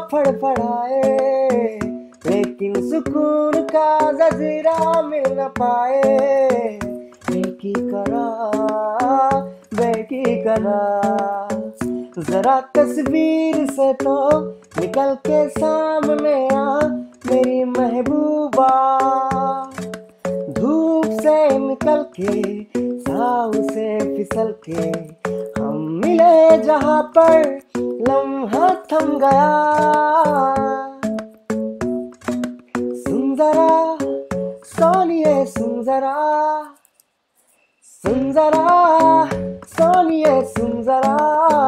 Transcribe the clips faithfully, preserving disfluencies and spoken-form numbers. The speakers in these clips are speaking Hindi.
फड़फड़ाए, लेकिन सुकून का जजीरा मिल न पाए। एक ही करा बेकी करा, जरा तस्वीर से तो निकल के सामने आ मेरी महबूबा। धूप से निकल के साव से फिसल के हम मिले जहाँ पर लम्हा थम गया। सुन जरा सोनिए सुन जरा, सुन जरा सोनिए सुन जरा,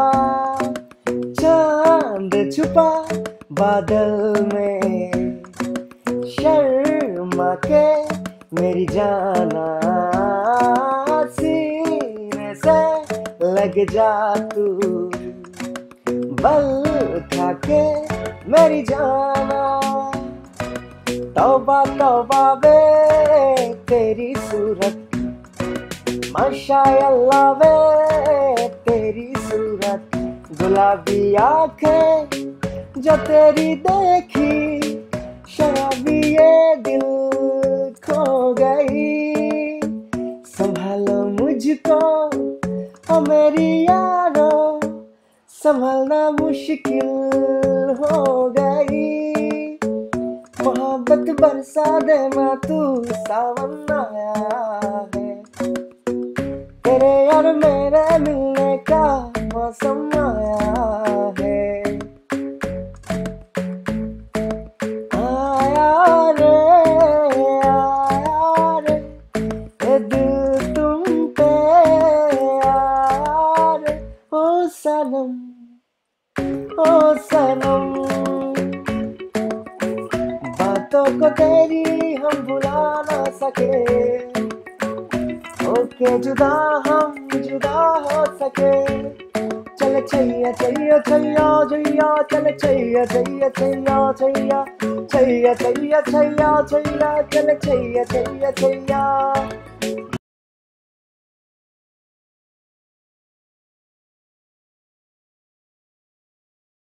चांद छुपा बादल में, शर्मा के मेरी जाना सीने से लग जा तू, बल खा के मेरी जाना। तौबा तौबा वे तेरी सूरत, माशाअल्लाह वे तेरी सूरत, गुलाबी आंखें जो तेरी देखी, शराबी ये दिल खो गई। संभालो मुझको ओ मेरी यारो, संभालना मुश्किल हो गई। मोहब्बत बरसा देना तू, सावन आया है, तेरे और मेरे मिलने का मौसम आया है। आया रे आया रे, ये दिल तुम पे आया रे, ओ सनम ओ सनम। बातों को तेरी हम भुला ना सके, ओके जुदा हम जुदा हो सके। चल छैया छैया छैया छैया, चल छैया छैया छैया छैया, छैया छैया छैया छैया, चल छैया छैया छैया।